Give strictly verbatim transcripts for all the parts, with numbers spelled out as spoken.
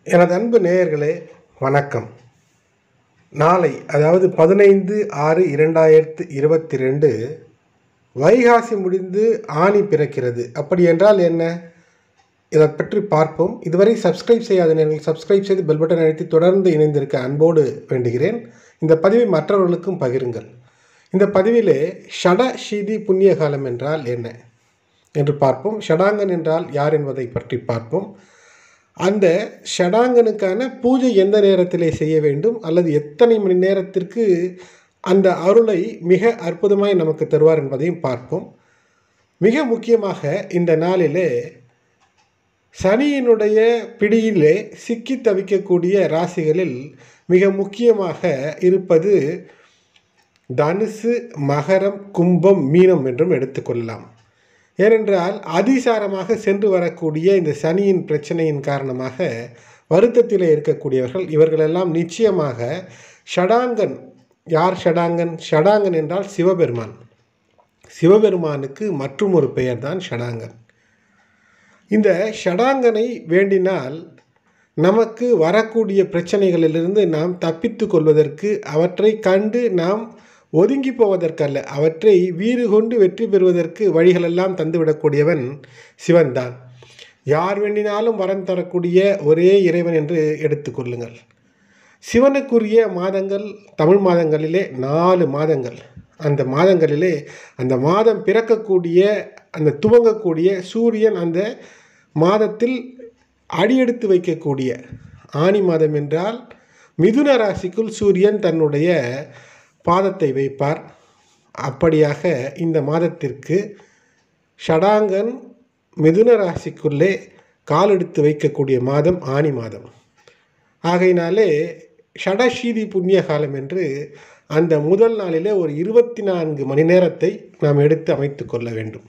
எனது அன்பு நேயர்களே வணக்கம். நாளை அதாவது பதினைந்து ஆறு இரண்டாயிரத்து இருபத்தி ரெண்டு வைகாசி முடிந்து ஆணி பிறக்கிறது. அப்படி என்றால் என்ன, இதை பற்றி பார்ப்போம். இதுவரை சப்ஸ்கிரைப் செய்யாத நேர்கள் சப்ஸ்கிரைப் செய்து பெல் பட்டன் அழுத்தி தொடர்ந்து இணைந்திருக்க அன்போடு வேண்டுகிறேன். இந்த பதிவை மற்றவர்களுக்கும் பகிருங்கள். இந்த பதிவிலே ஷட ஷீதி புண்ணிய காலம் என்றால் என்ன என்று பார்ப்போம். ஷடாங்கன் என்றால் யார் என்பதை பற்றி பார்ப்போம். அந்த ஷடாங்கனுக்கான பூஜை எந்த நேரத்திலே செய்ய வேண்டும் அல்லது எத்தனை மணி நேரத்திற்கு அந்த அருளை மிக அற்புதமாய் நமக்கு தருவார் என்பதையும் பார்ப்போம். மிக முக்கியமாக இந்த நாளிலே சனியினுடைய பிடியிலே சிக்கி தவிக்கக்கூடிய ராசிகளில் மிக முக்கியமாக இருப்பது தனுசு, மகரம், கும்பம், மீனம் என்றும் எடுத்துக்கொள்ளலாம். ஏனென்றால் அதிசாரமாக சென்று வரக்கூடிய இந்த சனியின் பிரச்சனையின் காரணமாக வருத்தத்திலே இருக்கக்கூடியவர்கள் இவர்களெல்லாம் நிச்சயமாக ஷடாங்கன். யார் ஷடாங்கன்? ஷடாங்கன் என்றால் சிவபெருமான். சிவபெருமானுக்கு மற்றும் ஒரு பெயர் தான் ஷடாங்கன். இந்த ஷடாங்கனை வேண்டினால் நமக்கு வரக்கூடிய பிரச்சனைகளிலிருந்து நாம் தப்பித்து கொள்வதற்கு, அவற்றை கண்டு நாம் ஒதுங்கி போவதற்கல்ல, அவற்றை வீறு கொண்டு வெற்றி பெறுவதற்கு வழிகளெல்லாம் தந்துவிடக்கூடியவன் சிவன்தான். யார் வேண்டினாலும் வரம் தரக்கூடிய ஒரே இறைவன் என்று எடுத்துக்கொள்ளுங்கள். சிவனுக்குரிய மாதங்கள் தமிழ் மாதங்களிலே நாலு மாதங்கள். அந்த மாதங்களிலே அந்த மாதம் பிறக்கக்கூடிய அந்த துவங்கக்கூடிய சூரியன் அந்த மாதத்தில் அடியெடுத்து வைக்கக்கூடிய ஆனி மாதம் என்றால் மிதுன ராசிக்குள் சூரியன் தன்னுடைய பாதத்தை வைப்பார். அப்படியாக இந்த மாதத்திற்கு ஷடாங்கன் மிதுன ராசிக்குள்ளே காலெடுத்து வைக்கக்கூடிய மாதம் ஆனி மாதம். ஆகையினாலே ஷட ஷீதி புண்ணிய காலம் என்று அந்த முதல் நாளிலே ஒரு இருபத்தி நான்கு மணி நேரத்தை நாம் எடுத்து அமைத்து கொள்ள வேண்டும்.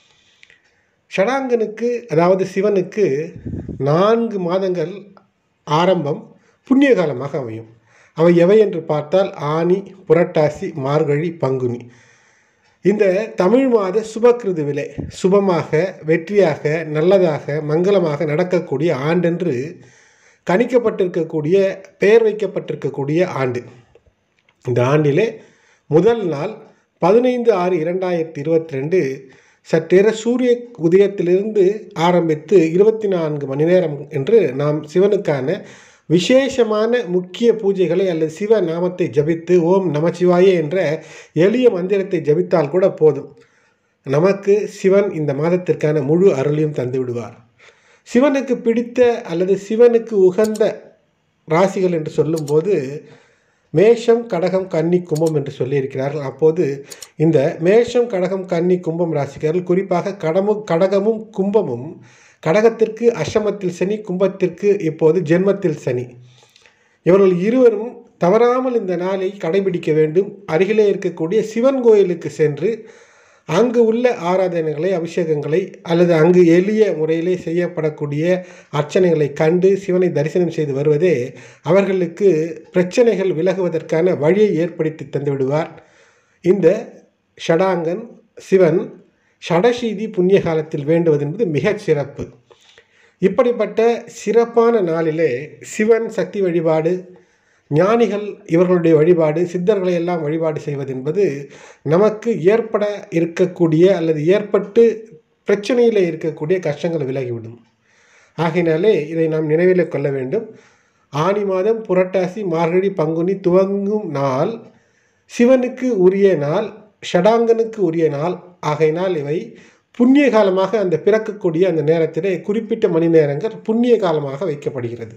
ஷடாங்கனுக்கு அதாவது சிவனுக்கு நான்கு மாதங்கள் ஆரம்பம் புண்ணிய காலமாக அமையும். அவை எவை என்று பார்த்தால் ஆனி, புரட்டாசி, மார்கழி, பங்குனி. இந்த தமிழ் மாத சுபக்கிருதுவிலே சுபமாக, வெற்றியாக, நல்லதாக, மங்களமாக நடக்கக்கூடிய ஆண்டென்று கணிக்கப்பட்டிருக்கக்கூடிய, பெயர் வைக்கப்பட்டிருக்கக்கூடிய ஆண்டு. இந்த ஆண்டிலே முதல் நாள் பதினைந்து ஆறு இரண்டாயிரத்தி இருபத்தி ரெண்டு சற்றேற சூரிய உதயத்திலிருந்து ஆரம்பித்து இருபத்தி நான்கு மணி நேரம் என்று நாம் சிவனுக்கான விசேஷமான முக்கிய பூஜைகளை அல்லது சிவ நாமத்தை ஜபித்து ஓம் நமசிவாயே என்ற எளிய மந்திரத்தை ஜபித்தால் கூட போதும். நமக்கு சிவன் இந்த மாதத்திற்கான முழு அருளையும் தந்து விடுவார். சிவனுக்கு பிடித்த அல்லது சிவனுக்கு உகந்த ராசிகள் என்று சொல்லும்போது மேஷம், கடகம், கன்னி, கும்பம் என்று சொல்லியிருக்கிறார்கள். அப்போது இந்த மேஷம், கடகம், கன்னி, கும்பம் ராசிக்காரர்கள் குறிப்பாக கடமும் கடகமும் கும்பமும், கடகத்திற்கு அஷ்டமத்தில் சனி, கும்பத்திற்கு இப்போது ஜென்மத்தில் சனி. இவர்கள் இருவரும் தவறாமல் இந்த நாளை கடைபிடிக்க வேண்டும். அருகிலே இருக்கக்கூடிய சிவன் கோயிலுக்கு சென்று அங்கு உள்ள ஆராதனைகளை, அபிஷேகங்களை அல்லது அங்கு எளிய முறையிலே செய்யப்படக்கூடிய அர்ச்சனைகளை கண்டு சிவனை தரிசனம் செய்து வருவதே அவர்களுக்கு பிரச்சனைகள் விலகுவதற்கான வழியை ஏற்படுத்தி தந்து விடுவார். இந்த ஷடாங்கன் சிவன் ஷடஷீதி புண்ணிய காலத்தில் வேண்டுவது என்பது மிகச் சிறப்பு. இப்படிப்பட்ட சிறப்பான நாளிலே சிவன் சக்தி வழிபாடு, ஞானிகள் இவர்களுடைய வழிபாடு, சித்தர்களை எல்லாம் வழிபாடு செய்வது என்பது நமக்கு ஏற்பட இருக்கக்கூடிய அல்லது ஏற்பட்டு பிரச்சனையில் இருக்கக்கூடிய கஷ்டங்கள் விலகிவிடும். ஆகையினாலே இதை நாம் நினைவில் கொள்ள வேண்டும். ஆனி மாதம் புரட்டாசி, மார்கழி, பங்குனி துவங்கும் நாள் சிவனுக்கு உரிய நாள், ஷடாங்கனுக்கு உரிய நாள். ஆகையினால் இவை புண்ணிய காலமாக அந்த பிறக்கக்கூடிய அந்த நேரத்திலே குறிப்பிட்ட மணி நேரங்கள் புண்ணிய காலமாக வைக்கப்படுகிறது.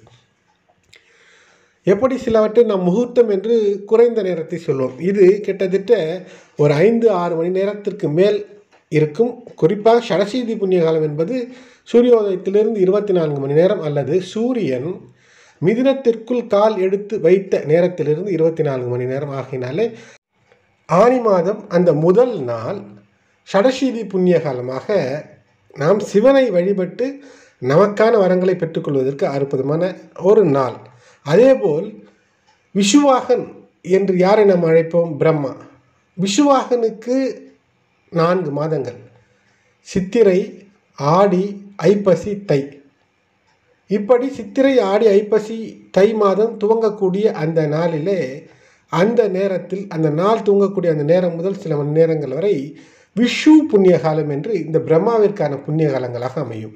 எப்படி சிலவற்றை நாம் முகூர்த்தம் என்று குறைந்த நேரத்தை சொல்வோம். இது கிட்டத்தட்ட ஒரு ஐந்து ஆறு மணி நேரத்திற்கு மேல் இருக்கும். குறிப்பாக ஷடஷீதி புண்ணிய காலம் என்பது சூரியோதயத்திலிருந்து இருபத்தி நான்கு மணி நேரம் அல்லது சூரியன் மிதுனத்திற்குள் கால் எடுத்து வைத்த நேரத்திலிருந்து இருபத்தி நான்கு மணி நேரம். ஆகினாலே ஆனி மாதம் அந்த முதல் நாள் ஷடஷீதி புண்ணிய காலமாக நாம் சிவனை வழிபட்டு நமக்கான வரங்களை பெற்றுக்கொள்வதற்கு அற்புதமான ஒரு நாள். அதேபோல் விஷுவாகன் என்று யாரை நாம் அழைப்போம்? பிரம்மா. விஷுவாகனுக்கு நான்கு மாதங்கள் சித்திரை, ஆடி, ஐப்பசி, தை. இப்படி சித்திரை ஆடி ஐப்பசி தை மாதம் துவங்கக்கூடிய அந்த நாளிலே அந்த நேரத்தில் அந்த நாள் துவங்கக்கூடிய அந்த நேரம் முதல் சில மணி நேரங்கள் வரை விஷு புண்ணிய காலம் என்று இந்த பிரம்மாவிற்கான புண்ணிய காலங்களாக அமையும்.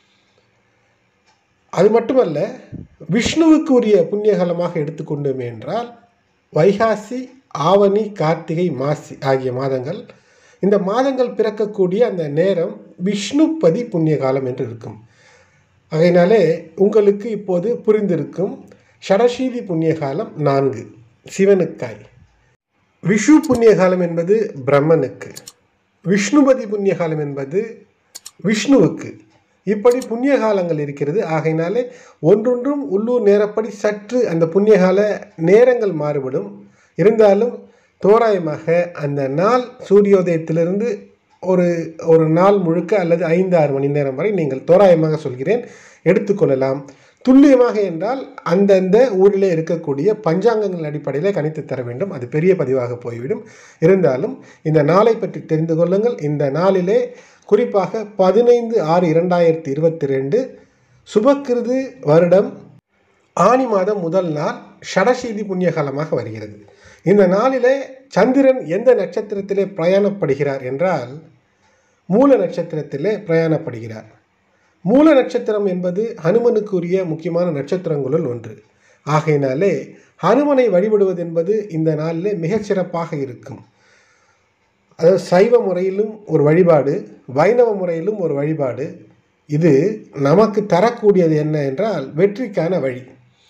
அது மட்டுமல்ல, விஷ்ணுவுக்கு உரிய புண்ணிய காலமாக எடுத்துக்கொண்டோம் என்றால் வைகாசி, ஆவணி, கார்த்திகை, மாசி ஆகிய மாதங்கள். இந்த மாதங்கள் பிறக்கக்கூடிய அந்த நேரம் விஷ்ணுபதி புண்ணிய காலம் என்று இருக்கும். அதனாலே உங்களுக்கு இப்போது புரிந்திருக்கும். ஷடசீதி புண்ணிய காலம் நான்கு சிவனுக்காய். விஷு புண்ணிய காலம் என்பது பிரம்மனுக்கு, விஷ்ணுபதி புண்ணிய காலம் என்பது விஷ்ணுவுக்கு. இப்படி புண்ணிய காலங்கள் இருக்கிறது. ஆகையினாலே ஒன்றொன்றும் உள்ளூர் நேரப்படி சற்று அந்த புண்ணியகால நேரங்கள் மாறுபடும். இருந்தாலும் தோராயமாக அந்த நாள் சூரியோதயத்திலிருந்து ஒரு ஒரு நாள் முழுக்க அல்லது ஐந்து ஆறு மணி நேரம் வரை நீங்கள் தோராயமாக சொல்கிறேன் எடுத்துக்கொள்ளலாம். துல்லியமாக என்றால் அந்தந்த ஊரிலே இருக்கக்கூடிய பஞ்சாங்கங்கள் அடிப்படையில் கணித்து தர வேண்டும். அது பெரிய பதிவாக போய்விடும். இருந்தாலும் இந்த நாளை பற்றி தெரிந்து கொள்ளுங்கள். இந்த நாளிலே குறிப்பாக பதினைந்து ஆறு இரண்டாயிரத்தி இருபத்தி ரெண்டு சுபக்கிருது வருடம் ஆனி மாதம் முதல் நாள் ஷடசீதி புண்ணிய காலமாக வருகிறது. இந்த நாளிலே சந்திரன் எந்த நட்சத்திரத்திலே பிரயாணப்படுகிறார் என்றால் மூல நட்சத்திரத்திலே பிரயாணப்படுகிறார். மூல நட்சத்திரம் என்பது ஹனுமனுக்குரிய முக்கியமான நட்சத்திரங்களுள் ஒன்று. ஆகையினாலே ஹனுமனை வழிபடுவது என்பது இந்த நாளிலே மிகச்சிறப்பாக இருக்கும். அதாவது சைவ முறையிலும் ஒரு வழிபாடு, வைணவ முறையிலும் ஒரு வழிபாடு. இது நமக்கு தரக்கூடியது என்ன என்றால் வெற்றிக்கான வழி.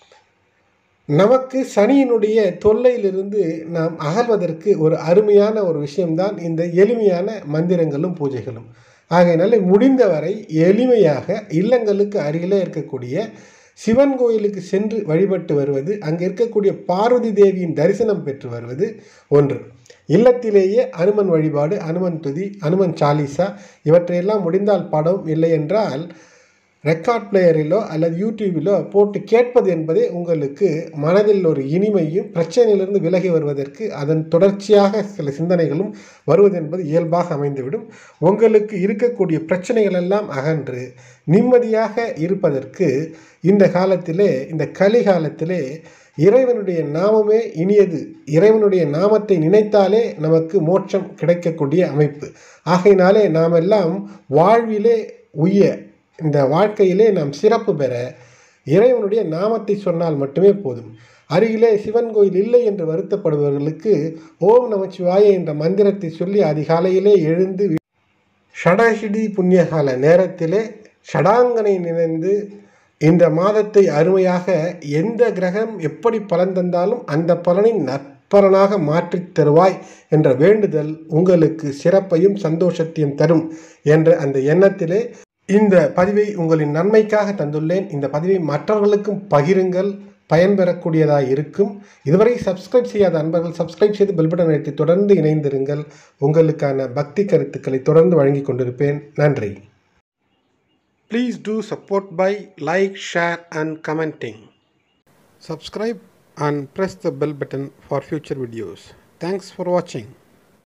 நமக்கு சனியினுடைய தொல்லையிலிருந்து நாம் அகல்வதற்கு ஒரு அருமையான ஒரு விஷயம்தான் இந்த எளிமையான மந்திரங்களும் பூஜைகளும். ஆகையினால முடிந்தவரை எளிமையாக இல்லங்களுக்கு அருகிலே இருக்கக்கூடிய சிவன் கோயிலுக்கு சென்று வழிபட்டு வருவது, அங்கே இருக்கக்கூடிய பார்வதி தேவியின் தரிசனம் பெற்று வருவது ஒன்று. இல்லத்திலேயே அனுமன் வழிபாடு, அனுமன் துதி, அனுமன் சாலிசா இவற்றையெல்லாம் முடிந்தால் படம், இல்லை என்றால் ரெக்கார்ட் பிளேயரிலோ அல்லது யூடியூபிலோ போட்டு கேட்பது என்பதே உங்களுக்கு மனதில் ஒரு இனிமையும் பிரச்சனையிலிருந்து விலகி வருவதற்கு அதன் தொடர்ச்சியாக சில சிந்தனைகளும் வருவது என்பது இயல்பாக அமைந்துவிடும். உங்களுக்கு இருக்கக்கூடிய பிரச்சனைகள் எல்லாம் அகன்று நிம்மதியாக இருப்பதற்கு இந்த காலத்திலே, இந்த கலிகாலத்திலே இறைவனுடைய நாமமே இனியது. இறைவனுடைய நாமத்தை நினைத்தாலே நமக்கு மோட்சம் கிடைக்கக்கூடிய அமைப்பு. ஆகையினாலே நாம் எல்லாம் வாழ்விலே உய்ய, இந்த வாழ்க்கையிலே நாம் சிறப்பு பெற இறைவனுடைய நாமத்தை சொன்னால் மட்டுமே போதும். அருகிலே சிவன் கோயில் இல்லை என்று வருத்தப்படுபவர்களுக்கு ஓம் நமச்சிவாய என்ற மந்திரத்தை சொல்லி அதிகாலையிலே எழுந்து ஷடசீதி புண்ணியகால நேரத்திலே ஷடாங்கனை நினைந்து இந்த மாதத்தை அருமையாக எந்த கிரகம் எப்படி பலன் தந்தாலும் அந்த பலனை நற்பலனாக மாற்றித் தருவாய் என்ற வேண்டுதல் உங்களுக்கு சிறப்பையும் சந்தோஷத்தையும் தரும் என்ற அந்த எண்ணத்திலே இந்த பதிவை உங்களின் நன்மைக்காக தந்துள்ளேன். இந்த பதிவை மற்றவர்களுக்கும் பகிருங்கள், பயன்பெறக்கூடியதாக இருக்கும். இதுவரை சப்ஸ்கிரைப் செய்யாத அன்பர்கள் சப்ஸ்கிரைப் செய்து பெல் பட்டன் அழுத்தி தொடர்ந்து இணைந்திருங்கள். உங்களுக்கான பக்தி கருத்துக்களை தொடர்ந்து வழங்கி கொண்டிருப்பேன். நன்றி. Please do support by like, share and commenting. Subscribe and press the bell button for future videos. Thanks for watching.